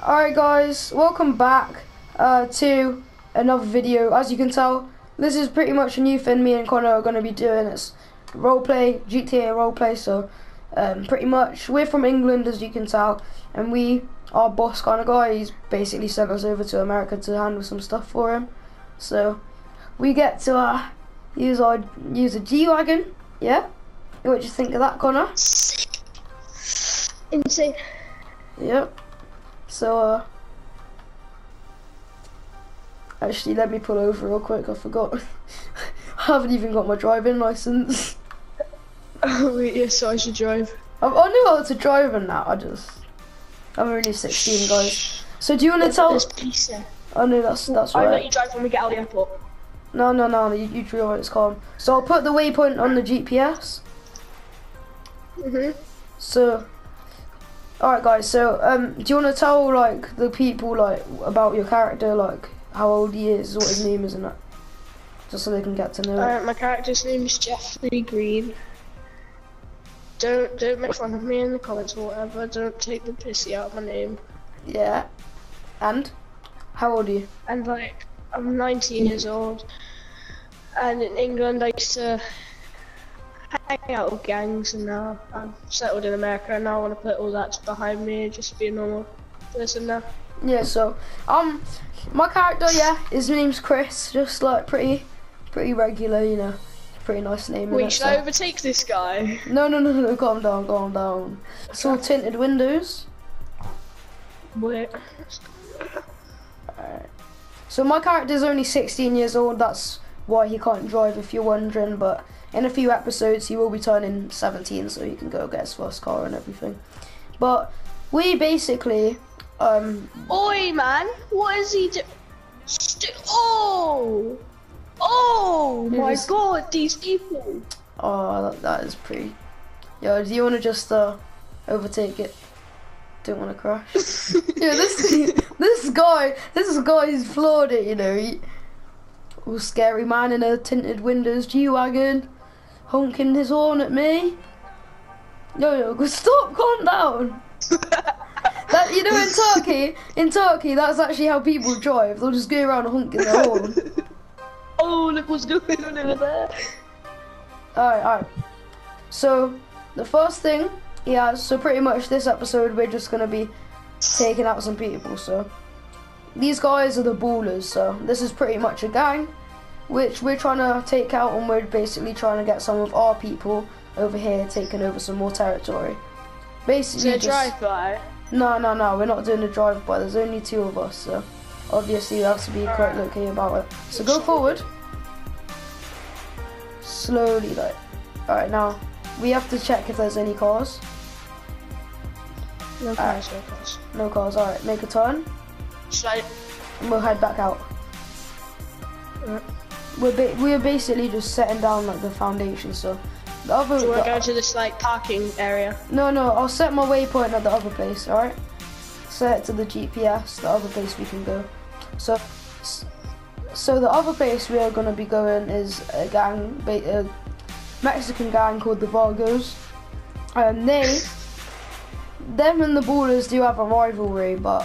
Alright guys, welcome back to another video. As you can tell, this is pretty much a new thing me and Connor are going to be doing. It's roleplay, GTA roleplay, so pretty much we're from England, as you can tell, and our boss kind of guy, he's basically sent us over to America to handle some stuff for him. So we get to use a G-Wagon, yeah? What do you think of that, Connor? Insane. Yep. So actually, let me pull over real quick. I forgot. I haven't even got my driving license. Oh wait, yes, so I should drive. I knew how to drive in that. I'm only 16, guys. So do you want to tell? I know that's right. I'll let you drive when we get out of the airport. No. You drive. It's calm. So I'll put the waypoint on the GPS. So. Alright guys, so do you want to tell like the people like about your character, like how old he is, what his name is and that? Just so they can get to know it. My character's name is Jeffrey Green. Don't make fun of me in the comments or whatever, don't take the pissy out of my name. Yeah. And? How old are you? And like, I'm 19 years old. And in England I used to hang out with gangs, and now I'm settled in America, and now I want to put all that behind me and just be a normal person now. Yeah, so my character, yeah, his name's Chris, just like pretty regular, you know, pretty nice name. Wait, should I overtake this guy? No, calm down. It's all tinted windows. Wait. Alright. So my character's only 16 years old, that's why he can't drive if you're wondering, but in a few episodes he will be turning 17, so he can go get his first car and everything. But we basically Oi man, what is he doing? Oh my god, these people. Oh, that is pretty. Yo, do you want to just overtake it? Don't want to crash. Yeah, this guy is floored it, you know. All scary man in a tinted windows G-Wagon, honking his horn at me. Yo, stop, calm down. That, you know, in Turkey, that's actually how people drive. They'll just go around honking their horn. Oh, look what's going on over there. Alright. So, the first thing, so pretty much this episode we're just gonna be taking out some people, so. These guys are the Ballers, so this is pretty much a gang which we're trying to take out, and we're basically trying to get some of our people over here taking over some more territory. Basically, is it a drive-by? No, we're not doing a drive-by. There's only 2 of us, so obviously you have to be quite lucky about it. So go forward. Slowly, like. Alright, now we have to check if there's any cars. No cars, No cars, alright, make a turn. And we'll head back out. We're basically just setting down like the foundation, so the other. Do you want to go to this like parking area? No, I'll set my waypoint at the other place. All right. Set it to the GPS. The other place we can go. So the other place we are gonna be going is a gang, a Mexican gang called the Vargos. Them and the Ballers do have a rivalry, but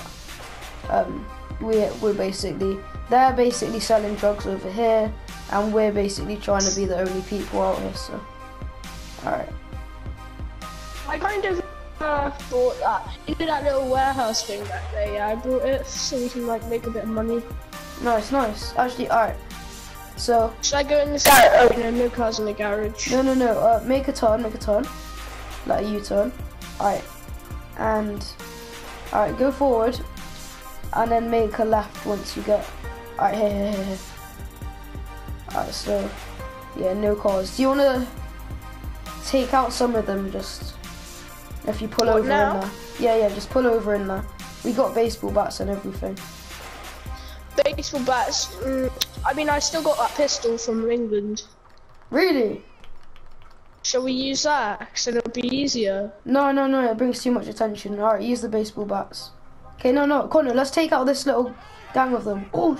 they're basically selling drugs over here, and we're basically trying to be the only people out here, so. Alright. I kind of bought that. You did that little warehouse thing back there, yeah, I bought it so we can like make a bit of money. Nice. Actually, alright. So. Should I go in this garage? Oh, no cars in the garage. No. Make a turn. Like a U-turn. Alright. And, alright, go forward. And then make a left once you get. Alright, here. Alright, so yeah, no cars. Do you wanna take out some of them just if you pull over now? in there? Yeah, just pull over in there. We got baseball bats and everything. Baseball bats? I mean, I still got that pistol from England. Really? Shall we use that? Cause it'll be easier. No, it brings too much attention. Alright, use the baseball bats. Okay, no, Connor, let's take out this little gang of them. Oh.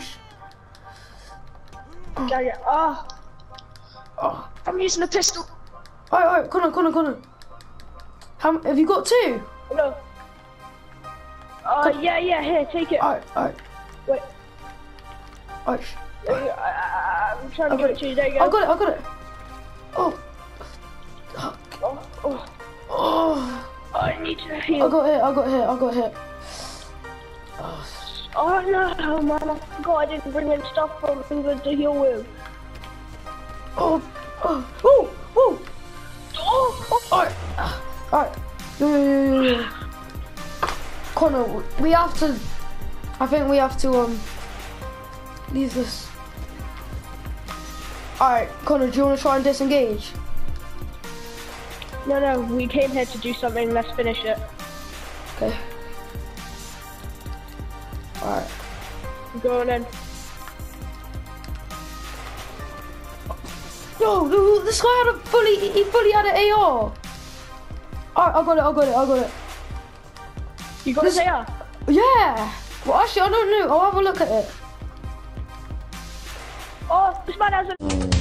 I'm using a pistol. Alright, Connor. Have you got 2? No. Yeah, here, take it. Alright. Wait. Alright. I'm trying to get it to you, there you go. I got it. Oh. Oh. I need to heal. I got hit. Oh no, man, I forgot I didn't bring in stuff from England to heal with. Oh. Alright. Yeah. Connor, we have to. I think we have to leave this. Alright, Connor, do you want to try and disengage? No, we came here to do something, let's finish it. Okay. Alright. Go on in. No, this guy had he fully had an AR. Alright, I got it. You got this AR? Yeah. Well, actually, I don't know. I'll have a look at it. Oh, this man has a...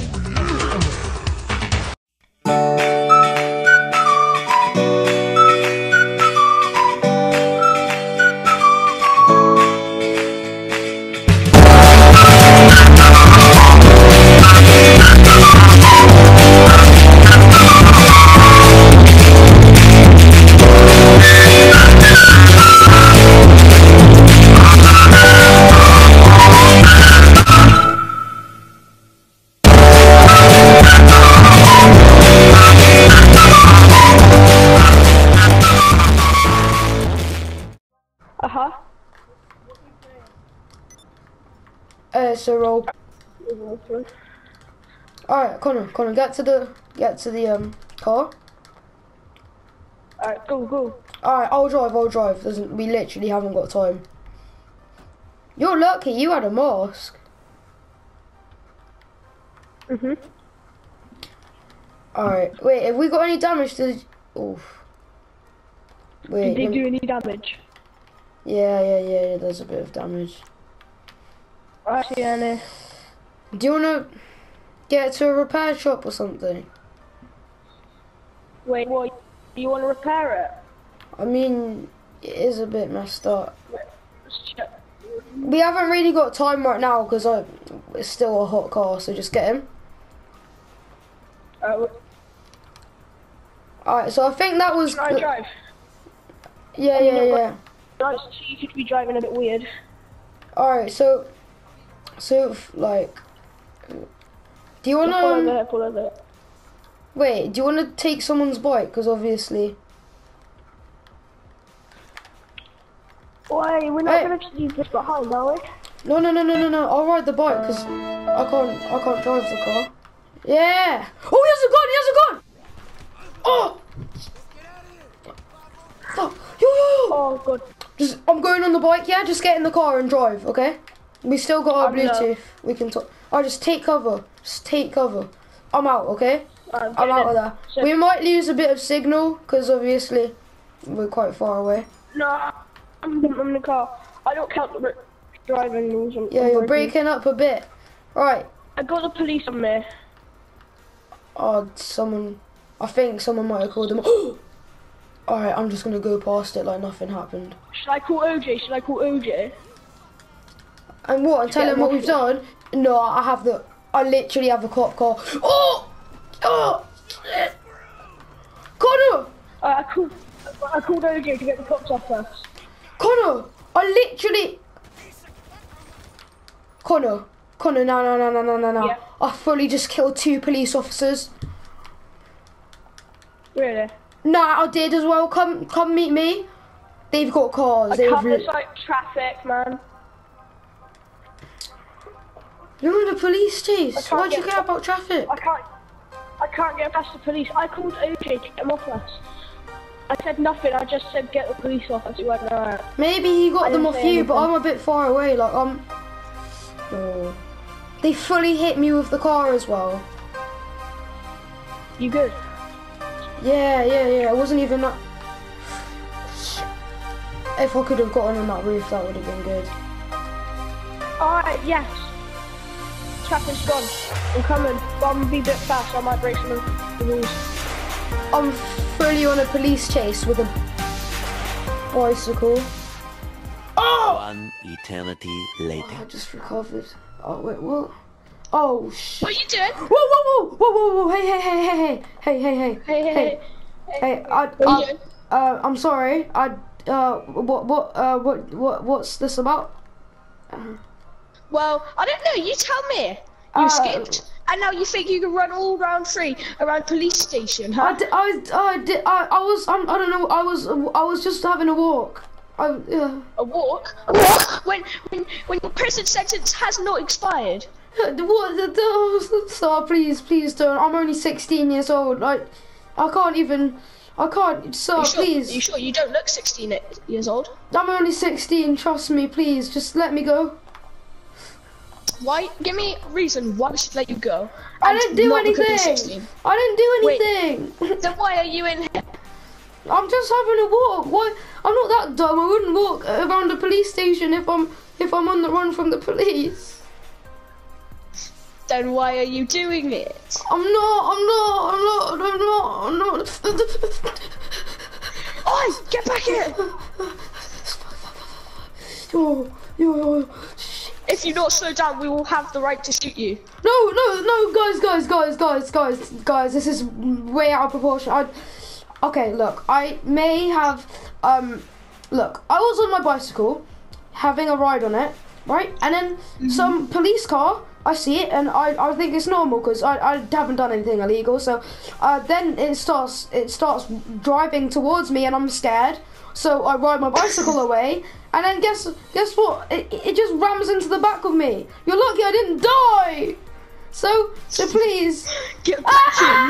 So roll. Alright, Connor, get to the car. Alright, go. Alright, I'll drive. We literally haven't got time. You're lucky you had a mask. Alright, wait, have we got any damage to the... Oof. Wait. Did they do any damage? Yeah, there's a bit of damage. Alright, Annie. Do you wanna get to a repair shop or something? Wait, what? You wanna repair it? I mean, it is a bit messed up. Let's check. We haven't really got time right now because it's still a hot car, so just get him. Alright, so I think that was... Can I drive? Yeah. Nice, so you could be driving a bit weird. Alright, so like, do you wanna... Pull over. Wait, do you wanna take someone's bike? Because obviously... Wait, we're not gonna leave this behind, are we? No, I'll ride the bike because I can't drive the car. Yeah! Oh, he has a gun! Oh! Fuck! Yo! Oh, good. I'm going on the bike, yeah? Just get in the car and drive, okay? We still got our Bluetooth. We can talk. Oh, just take cover. I'm out, okay? I'm out of there. So we might lose a bit of signal because obviously we're quite far away. No, I'm in the car. I don't count the driving rules. Yeah, you're breaking up a bit. Right. I got the police on me. Oh, I think someone might have called them. Alright, I'm just gonna go past it like nothing happened. Should I call OJ? And what? And tell him what we've done? No, I literally have the cop car. Oh! Shit. Connor! I called OJ to get the cops off us. Connor, no. Yeah. I fully just killed 2 police officers. Really? Nah, I did as well. Come meet me. They've got cars. I can't decide traffic, man. You're in a police chase. Why'd you care about traffic? I can't get past the police. I called OJ to get them off us. I said nothing. I just said get the police off us. You weren't alright. Maybe he got them off you, but I'm a bit far away. Like Oh. They fully hit me with the car as well. You good? Yeah. It wasn't even that. If I could have gotten on that roof, that would have been good. Alright, yes. Traffic's gone. I'm coming. But I'm gonna be a bit fast. I might break some of the rules. I'm fully on a police chase with a bicycle. One eternity later. I just recovered. Oh wait, what? Oh shit. What are you doing? Whoa, whoa, whoa, whoa, whoa, whoa! Hey, hey, hey, hey, hey, hey, hey, Hey. hey! What are you doing? I'm sorry. What's this about? Well, I don't know. You tell me. You escaped, and now you think you can run all round free around police station, huh? I don't know. I was just having a walk. A walk? When your prison sentence has not expired. What? Sir, please don't. I'm only 16 years old. I can't. Sir, please. Are you sure you don't look 16 years old? I'm only 16. Trust me, please. Just let me go. Why? Give me a reason why we should let you go. I didn't do anything. I didn't do anything. Wait, then why are you in here? I'm just having a walk. Why? I'm not that dumb. I wouldn't walk around a police station if I'm on the run from the police. Then why are you doing it? I'm not. Oi! Get back here! Yo. If you not slow down, we will have the right to shoot you. No, guys, this is way out of proportion. Okay, look, I may have, look, I was on my bicycle, having a ride on it, right? And then some police car, I see it, and I think it's normal, because I haven't done anything illegal, so, then it starts driving towards me, and I'm scared, so I ride my bicycle away, and then guess what? It just rams into the back of me. You're lucky I didn't die. So please. Get back here.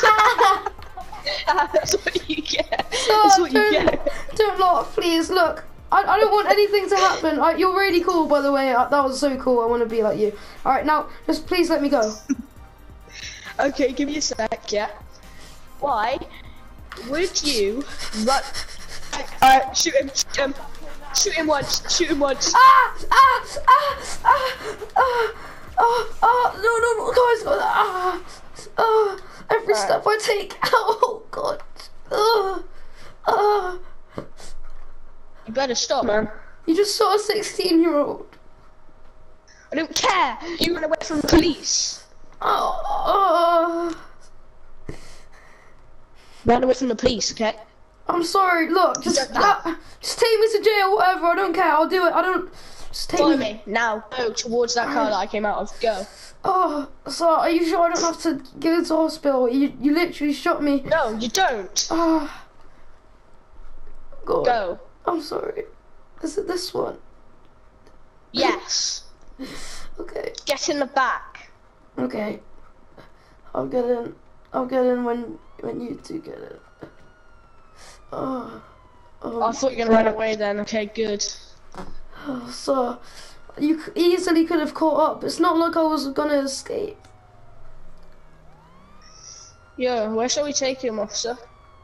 That's what you get. That's what you get. Don't laugh, please. Look, I don't want anything to happen. You're really cool, by the way. That was so cool. I want to be like you. All right, now just please let me go. Okay, give me a sec. Yeah. Why would you run? Shoot him. Shoot him once. No, guys. Every step I take. Oh God. You better stop, man. You just saw a 16-year-old. I don't care. You ran away from the police. Ran away from the police, okay? I'm sorry. Look, just take me to jail, whatever. I don't care. I'll do it. Just take Follow me now. Go towards that car that I came out of. Go. Oh, so are you sure I don't have to go to the hospital? You literally shot me. No, you don't. Oh, God. Go. I'm sorry. Is it this one? Yes. Okay. Get in the back. Okay. I'll get in. I'll get in when you two get in. I thought you were gonna run away then. Okay, good. So, you easily could have caught up. It's not like I was gonna escape. Yeah, where shall we take him, officer?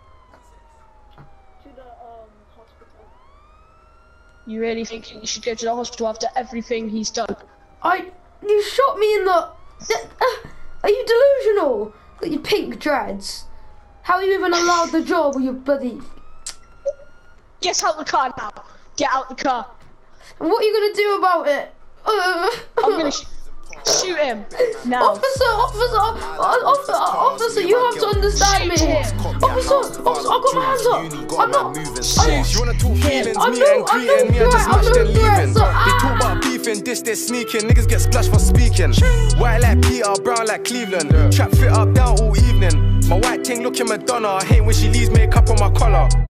To the hospital. You really think you should go to the hospital after everything he's done? You shot me in the. Are you delusional? Got your pink dreads. How are you even allowed the job with your bloody... Get out the car now. Get out the car. And what are you gonna do about it? I'm gonna shoot him now. Officer, you have to understand me. Officer, I got my hands up. I'm not. You wanna talk feelings, I'm me and greeting, me and just no smashed and threat, leaving. so, They talk about beefing, they're sneaking. Niggas get splashed for speaking. White like Peter, brown like Cleveland. Trap fit up down all evening. My white ting looking Madonna. I hate when she leaves makeup on my collar.